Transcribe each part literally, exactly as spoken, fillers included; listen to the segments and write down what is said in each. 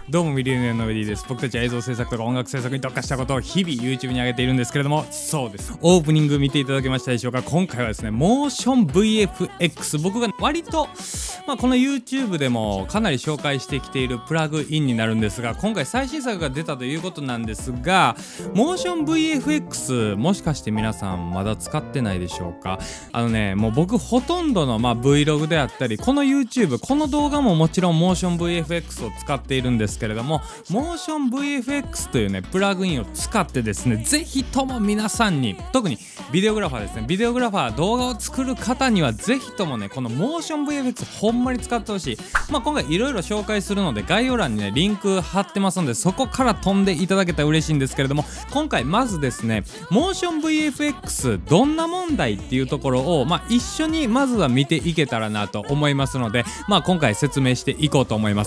どうもミリオネアのウェディです。僕たちは映像制作とか音楽制作に特化したことを日々 YouTube に上げているんですけれども、そうです、オープニング見ていただけましたでしょうか。今回はですね、モーション ブイエフエックス、 僕が割と、まあ、この YouTube でもかなり紹介してきているプラグインになるんですが、今回最新作が出たということなんですが、モーション ブイエフエックス もしかして皆さんまだ使ってないでしょうか。あのね、もう僕ほとんどの、まあ、Vlog であったり、この YouTube、 この動画ももちろんモーション ブイエフエックス を使っているんですけれども、モーション ブイエフエックス というねプラグインを使ってですね、ぜひとも皆さんに、特にビデオグラファーですね、ビデオグラファー動画を作る方にはぜひともね、このモーション ブイエフエックス ほんまに使ってほしい。まあ今回いろいろ紹介するので概要欄にねリンク貼ってますので、そこから飛んでいただけたら嬉しいんですけれども、今回まずですね、モーション ブイエフエックス どんな問題っていうところを、まあ一緒にまずは見ていけたらなと思いますので、まあ今回説明していこうと思います。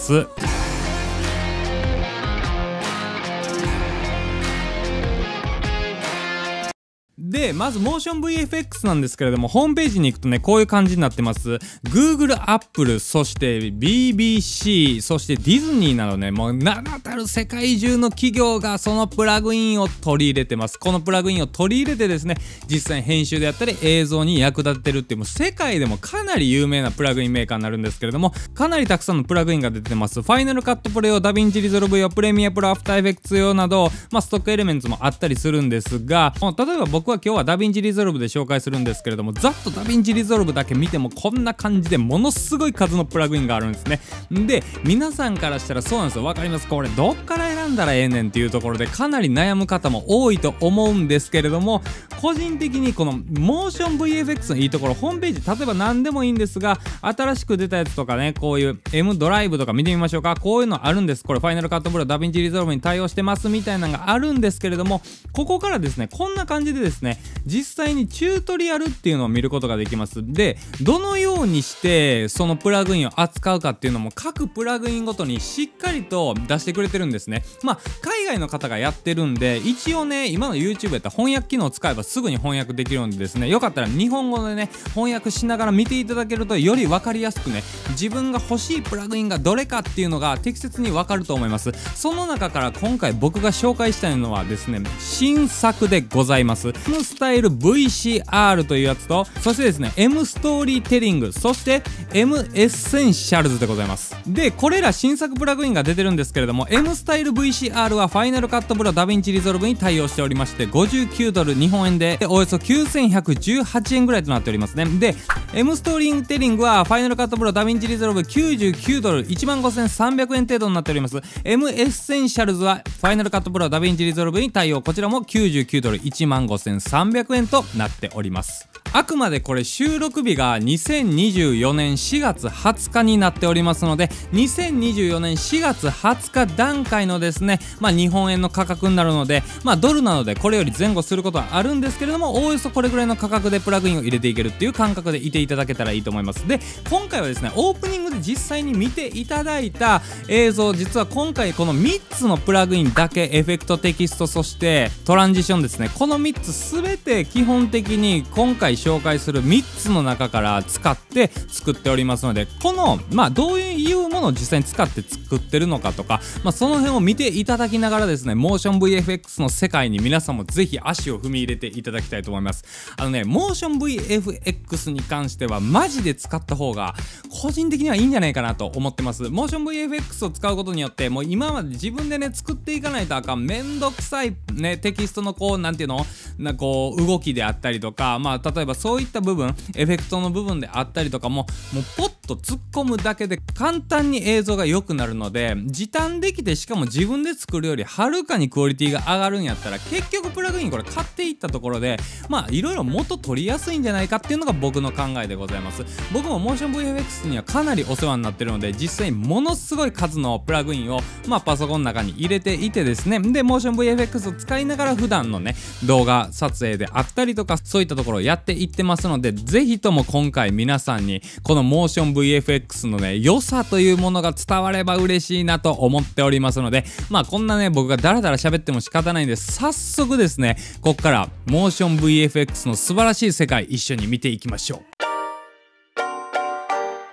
で、まずモーション ブイエフエックス なんですけれども、ホームページに行くとねこういう感じになってます。 Google、Apple、そして ビービーシー、 そしてディズニーなどね、もう名だたる世界中の企業がそのプラグインを取り入れてます。このプラグインを取り入れてですね、実際に編集であったり映像に役立てるっていう、もう世界でもかなり有名なプラグインメーカーになるんですけれども、かなりたくさんのプラグインが出てます。ファイナルカットプロ用、ダヴィンチリゾルブ用、プレミアプロ、アフターエフェクツ用など、まあストックエレメンツもあったりするんですが、例えば僕は今日はダヴィンチリゾルブで紹介するんですけれども、ざっとダヴィンチリゾルブだけ見てもこんな感じでものすごい数のプラグインがあるんですね。で、皆さんからしたらそうなんですよ、わかります、これどっから選んだらええねんっていうところでかなり悩む方も多いと思うんですけれども、個人的にこのモーション ブイエフエックス のいいところ、ホームページ例えば何でもいいんですが、新しく出たやつとかね、こういう M ドライブとか見てみましょうか。こういうのあるんです。これファイナルカットプロ、ダヴィンチリゾルブに対応してますみたいなのがあるんですけれども、ここからですね、こんな感じでですね、実際にチュートリアルっていうのを見ることができます。で、どのようにしてそのプラグインを扱うかっていうのも各プラグインごとにしっかりと出してくれてるんですね。まあ海外の方がやってるんで、一応ね今の YouTube やったら翻訳機能を使えばすぐに翻訳できるのでですね、よかったら日本語でね翻訳しながら見ていただけるとより分かりやすくね、自分が欲しいプラグインがどれかっていうのが適切に分かると思います。その中から今回僕が紹介したいのはですね、新作でございます。M スタイル ブイシーアール というやつと、そしてですね M ストーリーテリング、そして M エッセンシャルズでございます。で、これら新作プラグインが出てるんですけれども、 M スタイル ブイシーアール はファイナルカットプロ、ダヴィンチリゾルブに対応しておりまして、ごじゅうきゅうドル、日本円でおよそきゅうせんひゃくじゅうはちえんぐらいとなっておりますね。で、M ストーリーテリングはファイナルカットプロ、ダヴィンチリゾルブきゅうじゅうきゅうドル、いちまんごせんさんびゃくえん程度になっております。 M エッセンシャルズはファイナルカットプロ、ダヴィンチリゾルブに対応、こちらもきゅうじゅうきゅうドル、いちまんごせんさんびゃくえんとなっております。あくまでこれ収録日がにせんにじゅうよねんしがつはつかになっておりますので、にせんにじゅうよねんしがつはつか段階のですね、まあ日本円の価格になるので、まあドルなのでこれより前後することはあるんですけれども、おおよそこれぐらいの価格でプラグインを入れていけるっていう感覚でいていただけたらいいと思います。で、今回はですねオープニングで実際に見ていただいた映像、実は今回このみっつのプラグインだけ、エフェクト、テキスト、そしてトランジションですね、このみっつすべて基本的に今回紹介するみっつの中から使って作っておりますので、このまあどういうものを実際に使って作ってるのかとか、まあその辺を見ていただきながらですね、モーション ブイエフエックス の世界に皆さんもぜひ足を踏み入れていただきたいと思います。あのね、モーション ブイエフエックス に関してはマジで使った方が個人的にはいいんじゃないかなと思ってます。モーション ブイエフエックス を使うことによって、もう今まで自分でね作っていかないとあかんめんどくさいねテキストのこうなんていうのなこう動きであったりとか、まあ例えばそういった部分、エフェクトの部分であったりとかも、もうポッと突っ込むだけで簡単に映像が良くなるので、時短できて、しかも自分で作るよりはるかにクオリティが上がるんやったら、結局プラグインこれ買っていったところでまあいろいろもっと取りやすいんじゃないかっていうのが僕の考えでございます。僕もモーション ブイエフエックス にはかなりお世話になってるので、実際にものすごい数のプラグインをまあパソコンの中に入れていてですね、でモーション ブイエフエックス を使いながら普段のね動画撮影であったりとか、そういったところをやっていってますので、ぜひとも今回皆さんにこのモーション ブイエフエックス のね良さというものが伝われば嬉しいなと思っておりますので、まあこんなね僕がダラダラ喋っても仕方ないんで、早速ですねこっからモーション ブイエフエックス の素晴らしい世界一緒に見ていきましょう。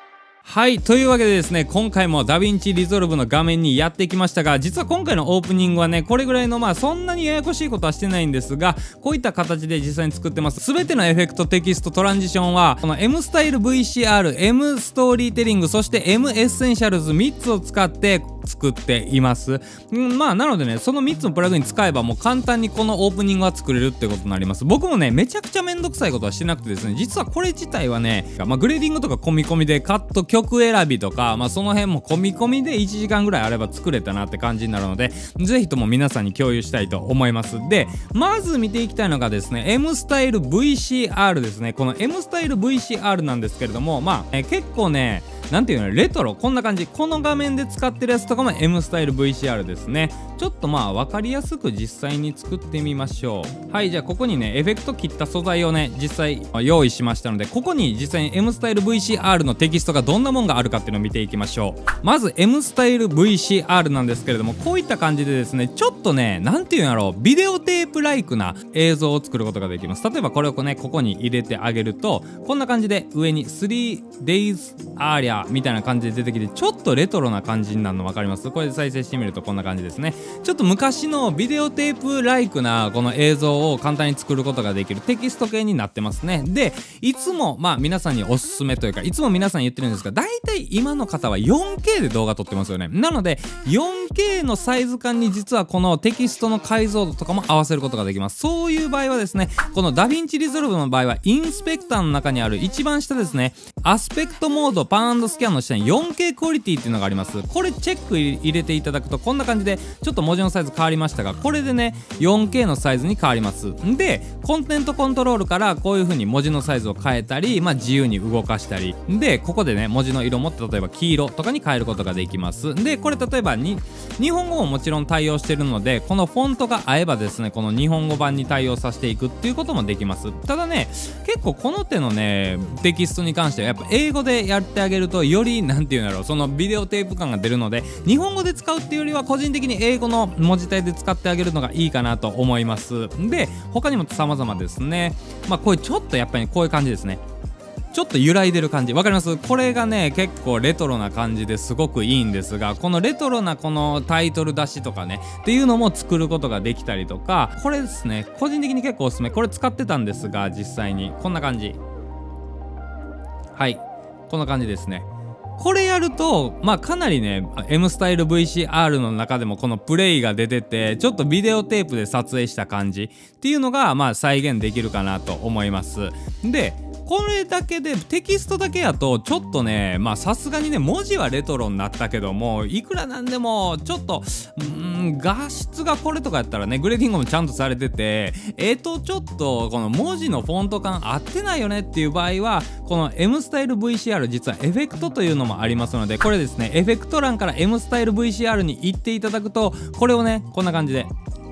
はい、というわけでですね、今回もダヴィンチリゾルブの画面にやってきましたが、実は今回のオープニングはね、これぐらいのまあそんなにややこしいことはしてないんですが、こういった形で実際に作ってます。すべてのエフェクト、テキスト、トランジションはこの M スタイル ブイシーアール、M ストーリーテリング、そして M エッセンシャルズみっつを使って作っています。んまあなのでね、そのみっつのプラグイン使えばもう簡単にこのオープニングは作れるってことになります。僕もね、めちゃくちゃめんどくさいことはしてなくてですね、実はこれ自体はね、まあ、グレーディングとか込み込みでカット、曲選びとかまあその辺も込み込みでいちじかんぐらいあれば作れたなって感じになるので、ぜひとも皆さんに共有したいと思います。で、まず見ていきたいのがですね、M スタイル ブイシーアール ですね。この M スタイル ブイシーアール なんですけれども、まあ、え結構ね、なんていうの、レトロ、こんな感じ。この画面で使ってるやつとかも M スタイル ブイシーアール ですね。ちょっとまあ分かりやすく実際に作ってみましょう。はい、じゃあここにね、エフェクト切った素材をね、実際用意しましたので、ここに実際に M スタイル ブイシーアール のテキストがどんなもんがあるかっていうのを見ていきましょう。まず M スタイル ブイシーアール なんですけれども、こういった感じでですね、ちょっとね、なんていうんやろう、ビデオテープライクな映像を作ることができます。例えばこれをね、ここに入れてあげると、こんな感じで上に スリーデイズ アーリャみたいな感じで出てきて、ちょっとレトロな感じになるの分かります？これで再生してみるとこんな感じですね。ちょっと昔のビデオテープライクなこの映像を簡単に作ることができるテキスト系になってますね。で、いつもまあ皆さんにおすすめというか、いつも皆さん言ってるんですが、大体今の方は よんケー で動画撮ってますよね。なので よんケー のサイズ感に実はこのテキストの解像度とかも合わせることができます。そういう場合はですね、このダヴィンチリゾルブの場合はインスペクターの中にある一番下ですね、アスペクトモードパン&スキャンの下に よんケー クオリティっていうのがあります。これチェック入れていただくとこんな感じでちょっと文字のサイズ変わりましたが、これでね よんケー のサイズに変わります。で、コンテントコントロールからこういう風に文字のサイズを変えたり、まあ自由に動かしたりで、ここでね文字の色も例えば黄色とかに変えることができます。で、これ例えばに日本語ももちろん対応してるので、このフォントが合えばですね、この日本語版に対応させていくっていうこともできます。ただね、結構この手のねテキストに関してはやっぱ英語でやってあげるとよりなんていうんだろう、そのビデオテープ感が出るので、日本語で使うっていうよりは個人的に英語の文字体で使ってあげるのがいいかなと思います。で、他にも様々ですね。まあこういうちょっとやっぱりこういう感じですね。ちょっと揺らいでる感じわかります？これがね結構レトロな感じですごくいいんですが、このレトロなこのタイトル出しとかねっていうのも作ることができたりとか、これですね、個人的に結構おすすめ。これ使ってたんですが、実際にこんな感じ、はい、こんな感じですね。これやるとまあかなりね M スタイル ブイシーアール の中でもこのプレイが出てて、ちょっとビデオテープで撮影した感じっていうのがまあ再現できるかなと思います。で、これだけでテキストだけやとちょっとね、まあさすがにね文字はレトロになったけども、いくらなんでもちょっとうーん画質がこれとかやったらね、グレーディングもちゃんとされてて、えっとちょっとこの文字のフォント感合ってないよねっていう場合は、この M スタイル ブイシーアール 実はエフェクトというのもありますので、これですね、エフェクト欄から M スタイル ブイシーアール に行っていただくと、これをねこんな感じで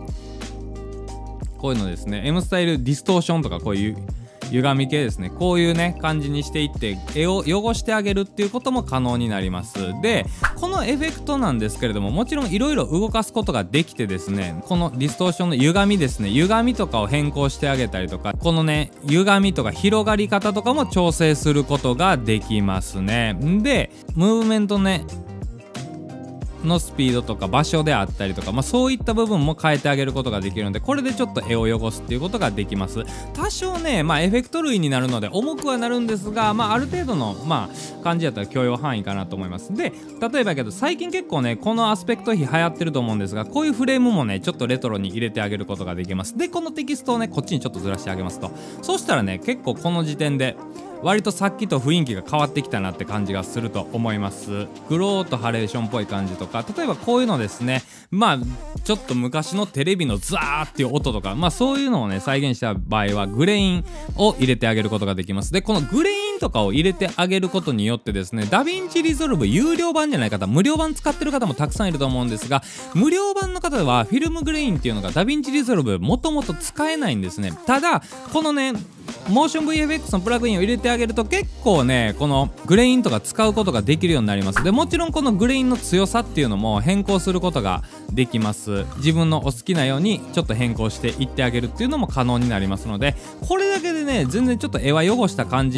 こういうのですね、 M スタイルディストーションとかこういう歪み系ですね、こういうね感じにしていって絵を汚してあげるっていうことも可能になります。で、このエフェクトなんですけれども、もちろんいろいろ動かすことができてですね、このディストーションの歪みですね、歪みとかを変更してあげたりとか、このね歪みとか広がり方とかも調整することができますね。で、ムーブメントねのスピードとか場所であったりとか、まあ、そういった部分も変えてあげることができるので、これでちょっと絵を汚すっていうことができます。多少ね、まあ、エフェクト類になるので重くはなるんですが、まあ、ある程度の、まあ、感じだったら許容範囲かなと思います。で、例えばけど最近結構ねこのアスペクト比流行ってると思うんですが、こういうフレームもねちょっとレトロに入れてあげることができます。で、このテキストをねこっちにちょっとずらしてあげますと、そうしたらね結構この時点で割とさっきと雰囲気が変わってきたなって感じがすると思います。グローとハレーションっぽい感じとか、例えばこういうのですね、まあちょっと昔のテレビのザーっていう音とか、まあそういうのをね再現した場合はグレインを入れてあげることができます。で、このグレインとかを入れてあげることによってですね、ダヴィンチリゾルブ有料版じゃない方、無料版使ってる方もたくさんいると思うんですが、無料版の方はフィルムグレインっていうのがダヴィンチリゾルブもともと使えないんですね。ただこのねモーション ブイエフエックス のプラグインを入れてあげると結構ねこのグレインとか使うことができるようになります。で、もちろんこのグレインの強さっていうのも変更することができます。自分のお好きなようにちょっと変更していってあげるっていうのも可能になりますので、これだけでね全然ちょっと絵は汚した感じになるんです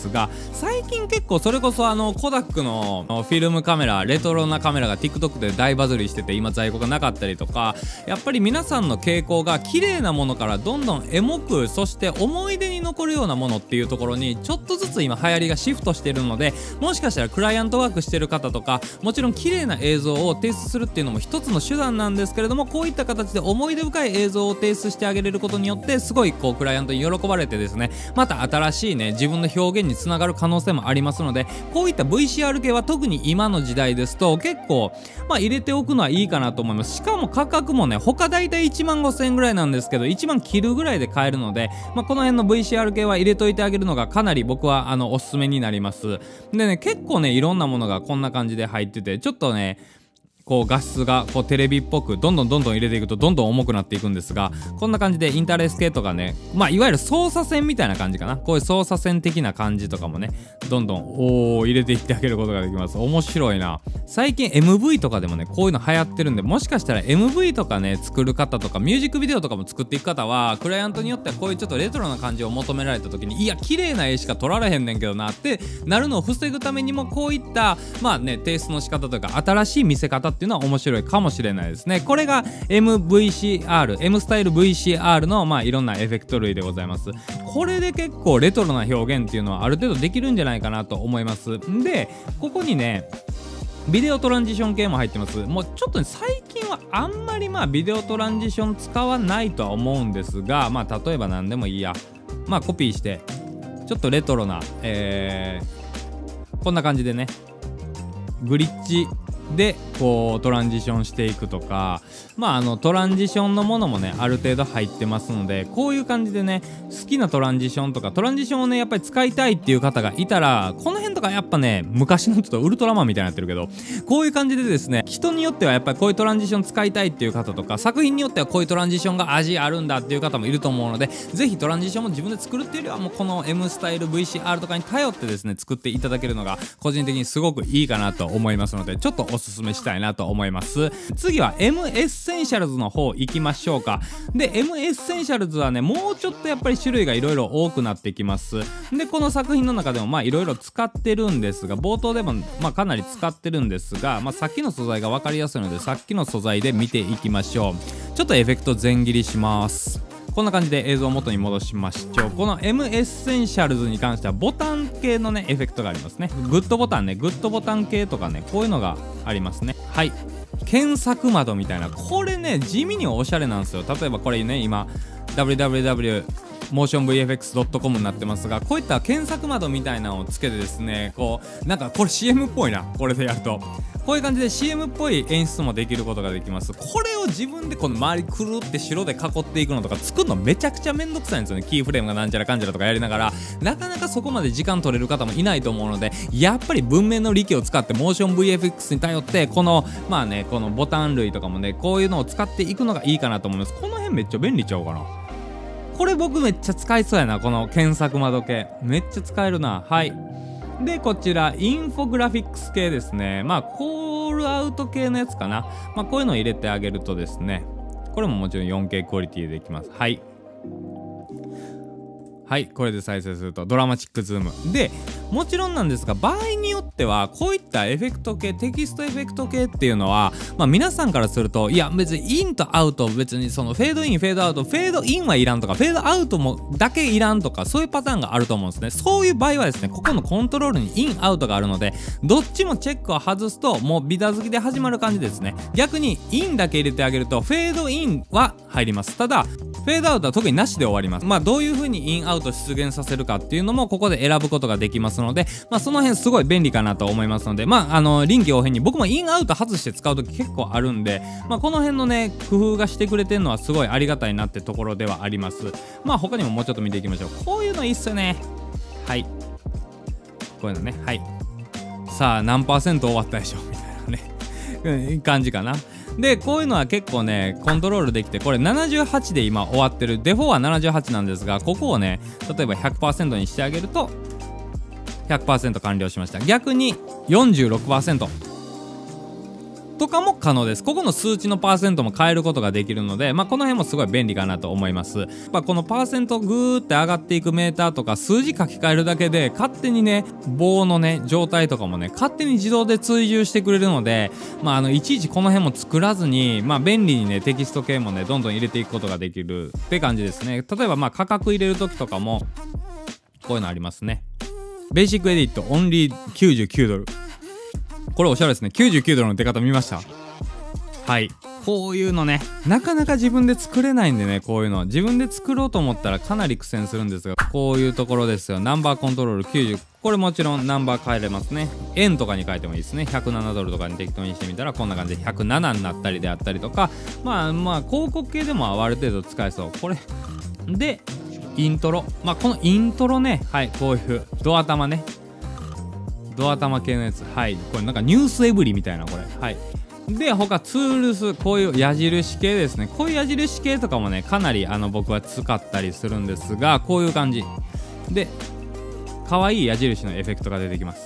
ですが、最近結構それこそあのコダックのフィルムカメラ、レトロなカメラが TikTok で大バズりしてて、今在庫がなかったりとか、やっぱり皆さんの傾向が綺麗なものからどんどんエモく、そして思い出に残るようなものっていうところにちょっとずつ今流行りがシフトしてるので、もしかしたらクライアントワークしてる方とか、もちろん綺麗な映像を提出するっていうのも一つの手段なんですけれども、こういった形で思い出深い映像を提出してあげれることによって、すごいこうクライアントに喜ばれてですね、また新しいね自分の表現につながる可能性もありますので、こういった ブイシーアール 系は特に今の時代ですと結構まあ入れておくのはいいかなと思います。しかも価格もね、他だいたいいちまんごせんえんぐらいなんですけど、いちまん切るぐらいで買えるので、まあ、この辺の ブイシーアール 系は入れといてあげるのがかなり僕はあのおすすめになります。でね、結構ねいろんなものがこんな感じで入ってて、ちょっとねこう画質がこうテレビっぽくどんどんどんどん入れていくとどんどん重くなっていくんですが、こんな感じでインターレース系とかね、まあいわゆる操作線みたいな感じかな、こういう操作線的な感じとかもね、どんどんおー入れていってあげることができます。面白いな。最近 エムブイ とかでもねこういうの流行ってるんで、もしかしたら エムブイ とかね作る方とかミュージックビデオとかも作っていく方は、クライアントによってはこういうちょっとレトロな感じを求められた時に、いや綺麗な絵しか撮られへんねんけどなってなるのを防ぐためにも、こういったまあね提出の仕方というか新しい見せ方っていうのは面白いかもしれないですね。これが エムブイシーアール、M スタイル ブイシーアール のまあいろんなエフェクト類でございます。これで結構レトロな表現っていうのはある程度できるんじゃないかなと思います。で、ここにねビデオトランジション系も入ってます。もうちょっとね最近はあんまりまあビデオトランジション使わないとは思うんですが、まあ例えば何でもいいや、まあコピーしてちょっとレトロな、えー、こんな感じでねグリッチでこうトランジションしていくとか、まああのトランジションのものもねある程度入ってますので、こういう感じでね好きなトランジションとかトランジションをねやっぱり使いたいっていう方がいたら、この辺とかやっぱね昔のちょっとウルトラマンみたいになってるけど、こういう感じでですね、人によってはやっぱりこういうトランジション使いたいっていう方とか、作品によってはこういうトランジションが味あるんだっていう方もいると思うので、ぜひトランジションも自分で作るっていうよりはもうこの M スタイル ブイシーアール とかに頼ってですね作っていただけるのが個人的にすごくいいかなと思いますので、ちょっとおすすめしたいなと思います。次は M エッセンシャルズの方行きましょうか。で M エッセンシャルズはねもうちょっとやっぱり種類がいろいろ多くなってきます。でこの作品の中でもまあいろいろ使ってるんですが、冒頭でもまあかなり使ってるんですが、まあ、さっきの素材が分かりやすいのでさっきの素材で見ていきましょう。ちょっとエフェクト全切りします。こんな感じで映像を元に戻しましょう。この M エッセンシャルズに関してはボタン系のねエフェクトがありますね。グッドボタンね、グッドボタン系とかね、こういうのがありますね。はい、検索窓みたいな、これね地味におしゃれなんですよ。例えばこれね今 ダブリューダブリューダブリューモーションブイエフエックスドットコム になってますが、こういった検索窓みたいなのをつけてですね、こうなんかこれ シーエム っぽいな、これでやるとこういう感じで シーエム っぽい演出もできることができます。これを自分でこの周りくるって白で囲っていくのとか作るのめちゃくちゃめんどくさいんですよね。キーフレームがなんちゃらかんちゃらとかやりながら、なかなかそこまで時間取れる方もいないと思うので、やっぱり文面の利器を使ってモーション ブイエフエックス に頼ってこのまあねこのボタン類とかもねこういうのを使っていくのがいいかなと思います。この辺めっちゃ便利ちゃうかな。これ僕めっちゃ使いそうやな、この検索窓系めっちゃ使えるな。はい、でこちらインフォグラフィックス系ですね。まあコールアウト系のやつかな。まあこういうのを入れてあげるとですね、これももちろん よんケー クオリティでできます。はいはい、これで再生するとドラマチックズームで、もちろんなんですが場合によってはこういったエフェクト系、テキストエフェクト系っていうのは、まあ、皆さんからするといや別にインとアウト、別にそのフェードインフェードアウト、フェードインはいらんとかフェードアウトもだけいらんとか、そういうパターンがあると思うんですね。そういう場合はですね、ここのコントロールにインアウトがあるので、どっちもチェックを外すともうビダ付きで始まる感じですね。逆にインだけ入れてあげるとフェードインは入ります。ただフェードアウトは特になしで終わります。まあどういう風にインアウト出現させるかっていうのもここで選ぶことができますので、まあその辺すごい便利かなと思いますので、まああの臨機応変に僕もインアウト外して使う時結構あるんで、まあこの辺のね工夫がしてくれてるのはすごいありがたいなってところではあります。まあ他にももうちょっと見ていきましょう。こういうのいいっすよね。はい、こういうのね。はい、さあ何パーセント終わったでしょうみたいなね感じかな。でこういうのは結構ねコントロールできて、これななじゅうはちで今終わってる、デフォはななじゅうはちなんですが、ここをね例えば ひゃくパーセント にしてあげると ひゃくパーセント 完了しました。逆に よんじゅうろくパーセントとかも可能です。ここの数値のパーセントも変えることができるので、まあこの辺もすごい便利かなと思います。まあこのパーセントグーって上がっていくメーターとか数字書き換えるだけで勝手にね棒のね状態とかもね勝手に自動で追従してくれるので、まああのいちいちこの辺も作らずに、まあ便利にねテキスト系もねどんどん入れていくことができるって感じですね。例えばまあ価格入れる時とかもこういうのありますね。ベーシックエディットオンリーきゅうじゅうきゅうドル。これおしゃれですね。きゅうじゅうきゅうドルの出方見ました？はい、こういうのねなかなか自分で作れないんでね、こういうの自分で作ろうと思ったらかなり苦戦するんですが、こういうところですよ。ナンバーコントロールきゅうじゅう、これもちろんナンバー変えれますね。円とかに変えてもいいですね。ひゃくななドルとかに適当にしてみたらこんな感じでひゃくななになったりであったりとか、まあまあ広告系でもある程度使えそう。これでイントロ、まあこのイントロね、はい、こういうドア玉ね、ドア玉系のやつ、はい、これなんかニュースエブリみたいな、これ、はい。で他ツールス、こういう矢印系ですね。こういう矢印系とかもねかなりあの僕は使ったりするんですが、こういう感じで可愛い矢印のエフェクトが出てきます。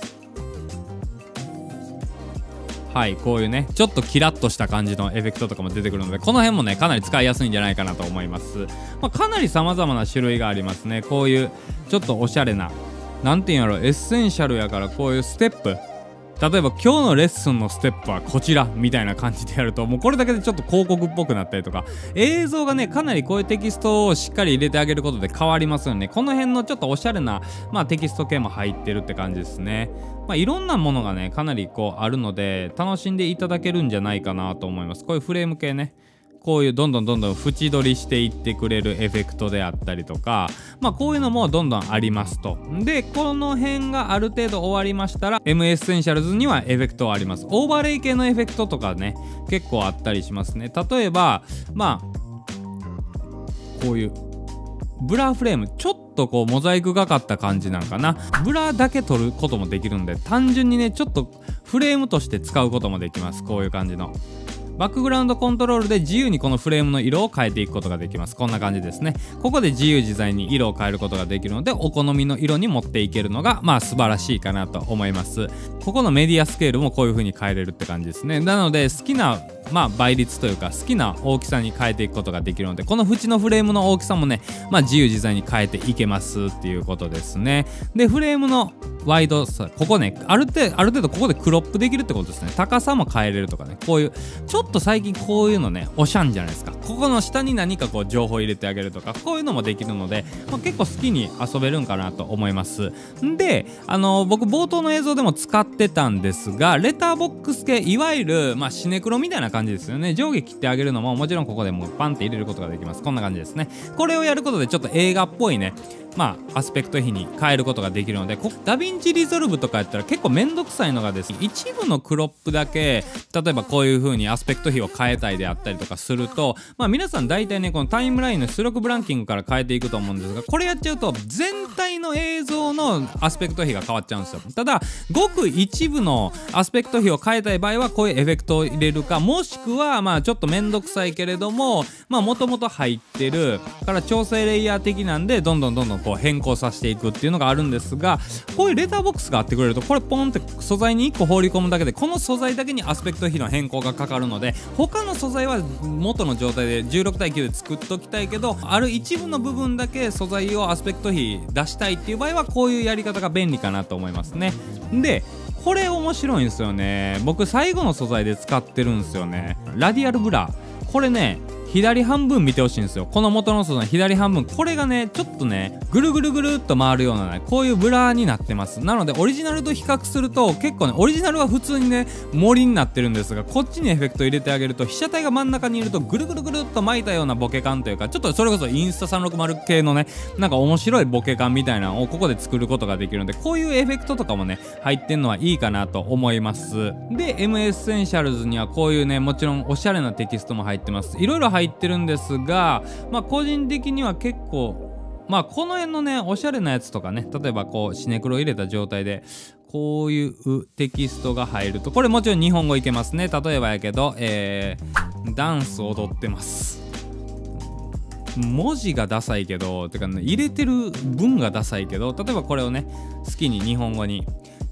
はい、こういうねちょっとキラッとした感じのエフェクトとかも出てくるので、この辺もねかなり使いやすいんじゃないかなと思います。まあ、かなり様々な種類がありますね。こういうちょっとおしゃれな、なんていうんやろ、エッセンシャルやから、こういうステップ、例えば今日のレッスンのステップはこちらみたいな感じでやると、もうこれだけでちょっと広告っぽくなったりとか、映像がねかなりこういうテキストをしっかり入れてあげることで変わりますよね。この辺のちょっとおしゃれな、まあ、テキスト系も入ってるって感じですね。まあいろんなものがねかなりこうあるので楽しんでいただけるんじゃないかなと思います。こういうフレーム系ね、こういうどんどんどんどん縁取りしていってくれるエフェクトであったりとか、まあこういうのもどんどんありますと。でこの辺がある程度終わりましたら エムエッセンシャルズにはエフェクトはあります。オーバーレイ系のエフェクトとかね結構あったりしますね。例えばまあこういうブラーフレーム、ちょっとこうモザイクがかった感じなんかな、ブラーだけ取ることもできるんで、単純にねちょっとフレームとして使うこともできます。こういう感じのバックグラウンドコントロールで自由にこのフレームの色を変えていくことができます。こんな感じですね。ここで自由自在に色を変えることができるので、お好みの色に持っていけるのがまあ素晴らしいかなと思います。ここのメディアスケールもこういう風に変えれるって感じですね。なので好きなまあ倍率というか好きな大きさに変えていくことができるので、この縁のフレームの大きさもねまあ自由自在に変えていけますっていうことですね。でフレームのワイドさ、ここねある程度ある程度ここでクロップできるってことですね。高さも変えれるとかね、こういうちょっと最近こういうのねおしゃんじゃないですか。ここの下に何かこう情報入れてあげるとか、こういうのもできるので、まあ、結構好きに遊べるんかなと思います。であのー、僕冒頭の映像でも使ってたんですが、レターボックス系、いわゆるまあシネクロみたいな感じですよね。上下切ってあげるのももちろんここでもうパンって入れることができます。こんな感じですね。これをやることでちょっと映画っぽいねまあアスペクト比に変えることができるので、こダヴィンチリゾルブとかやったら結構めんどくさいのがですね、一部のクロップだけ例えばこういう風にアスペクト比を変えたいであったりとかすると、まあ皆さん大体ねこのタイムラインの出力ブランキングから変えていくと思うんですが、これやっちゃうと全体の映像のアスペクト比が変わっちゃうんですよ。ただごく一部のアスペクト比を変えたい場合はこういうエフェクトを入れるか、もしくはまあちょっとめんどくさいけれどもまあもともと入ってるから調整レイヤー的なんでどんどんどんどんこう変更させていくっていうのがあるんですが、こういうレターボックスがあってくれるとこれポンって素材にいっこ放り込むだけでこの素材だけにアスペクト比の変更がかかるので、他の素材は元の状態でじゅうろくたいきゅうで作っときたいけど、ある一部の部分だけ素材をアスペクト比出したいっていう場合はこういうやり方が便利かなと思いますね。でこれ面白いんですよね。僕最後の素材で使ってるんですよね。ラディアルブラー、これね左半分見てほしいんですよ。この元の素材左半分、これがねちょっとねぐるぐるぐるっと回るようなねこういうブラーになってます。なのでオリジナルと比較すると結構ね、オリジナルは普通にね森になってるんですが、こっちにエフェクト入れてあげると被写体が真ん中にいるとぐるぐるぐるっと巻いたようなボケ感というか、ちょっとそれこそインスタさんろくまる系のねなんか面白いボケ感みたいなのをここで作ることができるので、こういうエフェクトとかもね入ってんのはいいかなと思います。で エムエッセンシャルズにはこういうねもちろんおしゃれなテキストも入ってます。いろいろ入ってるんですが、まあ個人的には結構まあこの辺のねおしゃれなやつとかね、例えばこうシネクロ入れた状態でこういうテキストが入ると、これもちろん日本語いけますね。例えばやけど、えー、ダンス踊ってます、文字がダサいけどてか、ね、入れてる文がダサいけど、例えばこれをね好きに日本語に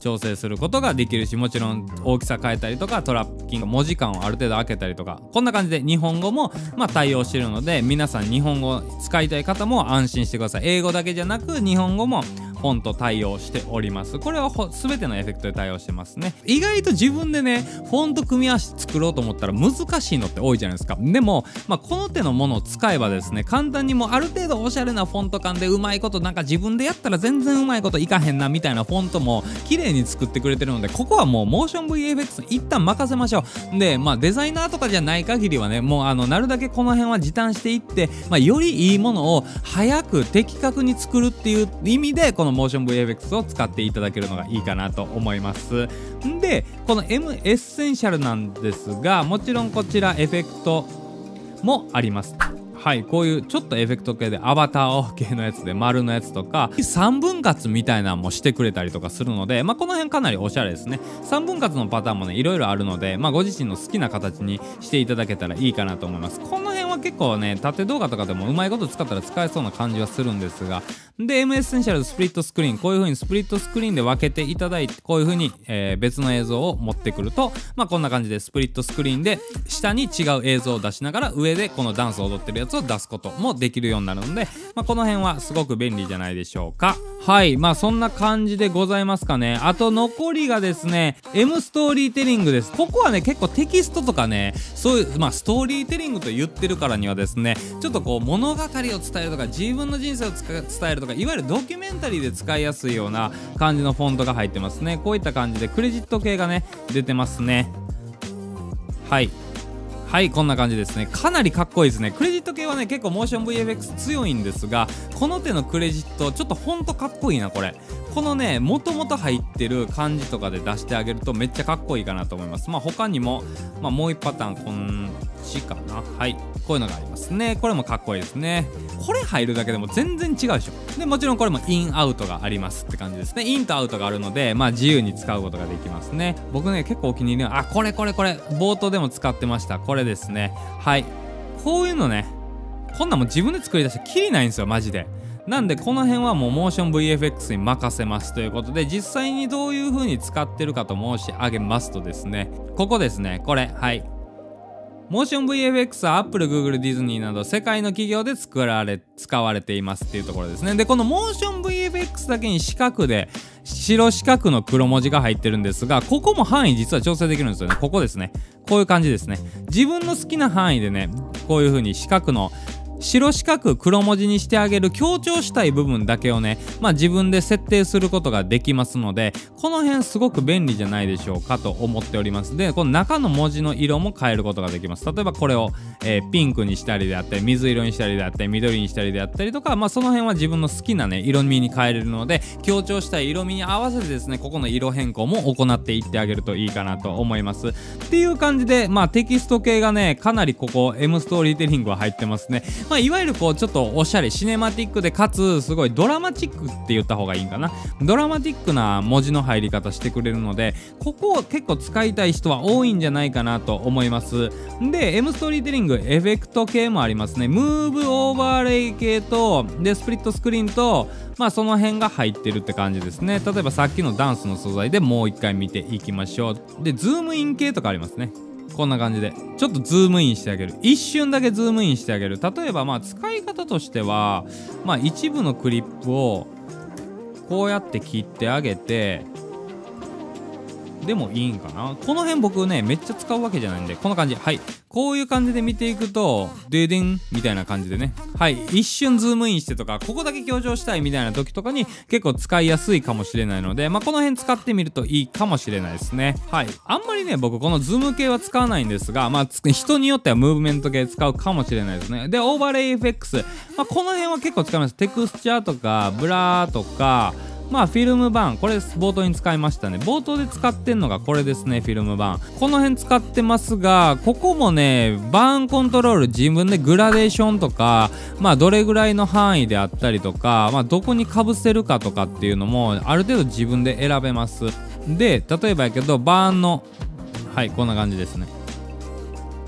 調整することができるし、もちろん大きさ変えたりとかトラッキング文字間をある程度開けたりとか、こんな感じで日本語もまあ対応してるので、皆さん日本語使いたい方も安心してください。英語だけじゃなく日本語もフォント対応しております。これは全てのエフェクトで対応してますね。意外と自分でねフォント組み合わせて作ろうと思ったら難しいのって多いじゃないですか。でも、まあ、この手のものを使えばですね、簡単にもうある程度おしゃれなフォント感でうまいこと、なんか自分でやったら全然うまいこといかへんなみたいなフォントも綺麗に作ってくれてるので、ここはもうモーション ブイエフエックス 一旦任せましょう。で、まあデザイナーとかじゃない限りはね、もうあのなるだけこの辺は時短していって、まあ、よりいいものを早く的確に作るっていう意味でこのモーション ブイエフエックス を使っていただけるのがいいかなと思います。で、この M エッセンシャルなんですが、もちろんこちらエフェクトもあります。はい、こういうちょっとエフェクト系でアバター系のやつで丸のやつとかさんぶん割みたいなのもしてくれたりとかするので、まあこの辺かなりおしゃれですね。さんぶん割のパターンもねいろいろあるので、まあご自身の好きな形にしていただけたらいいかなと思います。この辺は結構ね縦動画とかでもうまいこと使ったら使えそうな感じはするんですが、で M エッセンシャルスプリットスクリーン、こういう風にスプリットスクリーンで分けていただいて、こういう風に、えー、別の映像を持ってくると、まあこんな感じでスプリットスクリーンで下に違う映像を出しながら上でこのダンスを踊ってるやつを出すこともできるようになるので、まあ、この辺はすごく便利じゃないでしょうか。はい、まあそんな感じでございますかね。あと残りがですね M ストーリーテリングです。ここはね結構テキストとかね、そういうまあストーリーテリングと言ってるからにはですね、ちょっとこう物語を伝えるとか自分の人生を伝えるとか、いわゆるドキュメンタリーで使いやすいような感じのフォントが入ってますね。こういった感じでクレジット系がね出てますね。はいはい、こんな感じですね。かなりかっこいいですね。クレジット系はね結構モーション ブイエフエックス 強いんですが、この手のクレジットちょっとほんとかっこいいな。これこのねもともと入ってる感じとかで出してあげるとめっちゃかっこいいかなと思います。まあ他にも、まあ、もう一パターンこんちかな。はい、こういうのがありますね。これもかっこいいですね。これ入るだけでも全然違うでしょ。でもちろんこれもインアウトがありますって感じですね。インとアウトがあるので、まあ自由に使うことができますね。僕ね結構お気に入りの、あこれこれこれ冒頭でも使ってました、これですね。はい、こういうのね、こんなんも自分で作り出してきりないんですよマジで。なんでこの辺はもうモーション ブイエフエックス に任せますということで、実際にどういう風に使ってるかと申し上げますとですね、ここですね、これ、はいモーション ブイエフエックス は Apple、Google、ディズニーなど世界の企業で作られ使われていますっていうところですね。でこのモーション ブイエフエックス だけに四角で白四角の黒文字が入ってるんですが、ここも範囲実は調整できるんですよね。ここですね、こういう感じですね。自分の好きな範囲でねこういう風に四角の白四角黒文字にしてあげる、強調したい部分だけをねまあ自分で設定することができますので、この辺すごく便利じゃないでしょうかと思っております。でこの中の文字の色も変えることができます。例えばこれを、えー、ピンクにしたりであったり水色にしたりであったり緑にしたりであったりとか、まあその辺は自分の好きなね色味に変えれるので、強調したい色味に合わせてですねここの色変更も行っていってあげるといいかなと思いますっていう感じで、まあテキスト系がねかなりここ M ストーリーテリングは入ってますね。まあ、いわゆるこうちょっとおしゃれシネマティックでかつすごいドラマチックって言った方がいいんかな、ドラマティックな文字の入り方してくれるので、ここを結構使いたい人は多いんじゃないかなと思います。で M ストーリーテリングエフェクト系もありますね。ムーブオーバーレイ系とでスプリットスクリーンと、まあその辺が入ってるって感じですね。例えばさっきのダンスの素材でもう一回見ていきましょう。でズームイン系とかありますね。こんな感じでちょっとズームインしてあげる、一瞬だけズームインしてあげる。例えばまあ使い方としては、まあ一部のクリップをこうやって切ってあげてでもいいんかな。この辺僕ねめっちゃ使うわけじゃないんで、こんな感じ、はい、こういう感じで見ていくとデデンみたいな感じでね、はい、一瞬ズームインしてとかここだけ強調したいみたいな時とかに結構使いやすいかもしれないので、まあこの辺使ってみるといいかもしれないですね。はい、あんまりね僕このズーム系は使わないんですが、まあ人によってはムーブメント系使うかもしれないですね。でオーバーレイエフエックス、まあ、この辺は結構使います。テクスチャーとかブラーとか、まあフィルムバーン、これ冒頭に使いましたね。冒頭で使ってんのがこれですね、フィルムバーン。この辺使ってますが、ここもねバーンコントロール自分でグラデーションとか、まあどれぐらいの範囲であったりとか、まあどこにかぶせるかとかっていうのもある程度自分で選べます。で例えばやけどバーンの、はいこんな感じですね。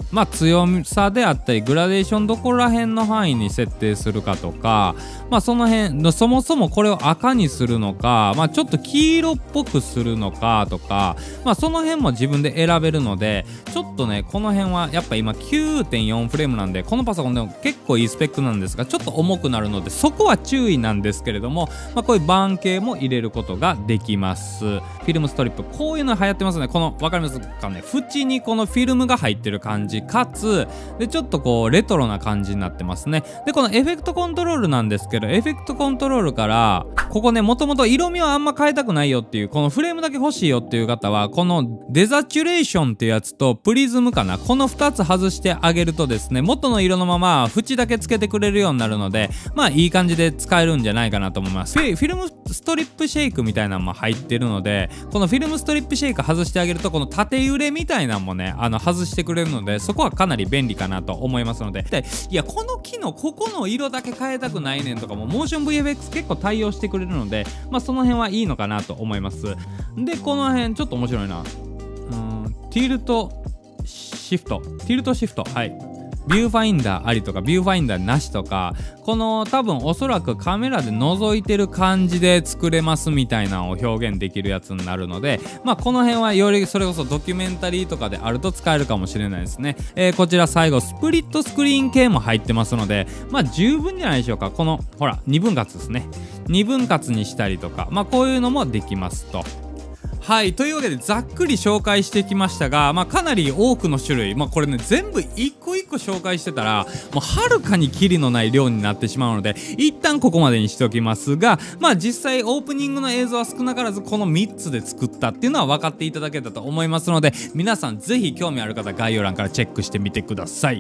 まあ強さであったりグラデーションどこら辺の範囲に設定するかとか、まあその辺のそもそもこれを赤にするのか、まあちょっと黄色っぽくするのかとか、まあその辺も自分で選べるので、ちょっとねこの辺はやっぱ今 きゅうてんよん フレームなんで、このパソコンでも結構いいスペックなんですが、ちょっと重くなるのでそこは注意なんですけれども、まあこういうバーン系も入れることができます。フィルムストリップ、こういうの流行ってますね。この分かりますかね、縁にこのフィルムが入ってる感じかつでちょっとこうレトロな感じになってますね。でこのエフェクトコントロールなんですけど、エフェクトコントロールからここね、もともと色味はあんま変えたくないよっていう、このフレームだけ欲しいよっていう方はこのデザチュレーションっていうやつとプリズムかな、このふたつ外してあげるとですね、元の色のまま縁だけつけてくれるようになるので、まあいい感じで使えるんじゃないかなと思います。フィ、フィルムストリップシェイクみたいなのも入ってるので、このフィルムストリップシェイク外してあげるとこの縦揺れみたいなのもね、あの外してくれるので、そこはかなり便利かなと思いますので、でいやこの機能ここの色だけ変えたくないねんとかもモーション ブイエフエックス 結構対応してくれるので、まあその辺はいいのかなと思います。でこの辺ちょっと面白いな、うーんティルトシフトティルトシフトはい、ビューファインダーありとかビューファインダーなしとか、この多分おそらくカメラで覗いてる感じで作れますみたいなのを表現できるやつになるので、まあこの辺はよりそれこそドキュメンタリーとかであると使えるかもしれないですね。えー、こちら最後スプリットスクリーン系も入ってますので、まあ十分じゃないでしょうか。このほらにぶん割ですね、にぶん割にしたりとか、まあこういうのもできますと。はい、というわけでざっくり紹介してきましたが、まあ、かなり多くの種類、まあ、これね全部一個一個紹介してたらもうはるかにキリのない量になってしまうので、一旦ここまでにしておきますが、まあ実際オープニングの映像は少なからずこのみっつで作ったっていうのは分かっていただけたと思いますので、皆さんぜひ興味ある方概要欄からチェックしてみてください。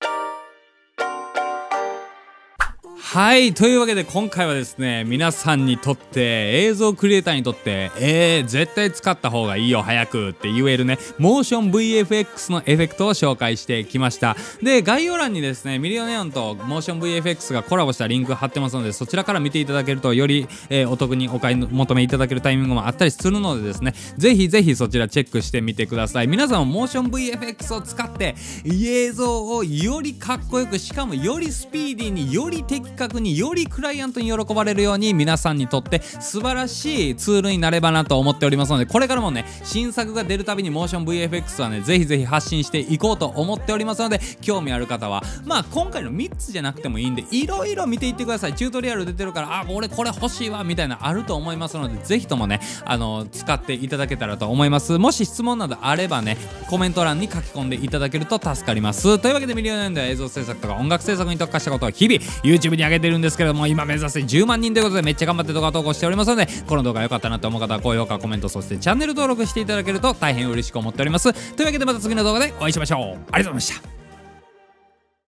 はい、というわけで今回はですね、皆さんにとって映像クリエイターにとってえー、絶対使った方がいいよ早くって言えるねモーション ブイエフエックス のエフェクトを紹介してきました。で概要欄にですねミリオネオンとモーション ブイエフエックス がコラボしたリンク貼ってますので、そちらから見ていただけるとより、えー、お得にお買い求めいただけるタイミングもあったりするのでですね、ぜひぜひそちらチェックしてみてください。皆さんもモーション ブイエフエックス を使って映像をよりかっこよく、しかもよりスピーディーに、より的確に、よりクライアントに喜ばれるように皆さんにとって素晴らしいツールになればなと思っておりますので、これからもね新作が出るたびにモーション ブイエフエックス はねぜひぜひ発信していこうと思っておりますので、興味ある方はまあ今回のみっつじゃなくてもいいんでいろいろ見ていってください。チュートリアル出てるから、あ俺これ欲しいわみたいなあると思いますので、ぜひともねあの使っていただけたらと思います。もし質問などあればねコメント欄に書き込んでいただけると助かります。というわけでミリオネオンでは映像制作とか音楽制作に特化したことを日々 YouTube に上げてるんですけども、今目指せじゅうまんにんということでめっちゃ頑張って動画投稿しておりますので、この動画良かったなと思う方は高評価、コメント、そしてチャンネル登録していただけると大変嬉しく思っております。というわけでまた次の動画でお会いしましょう。ありがとうございました。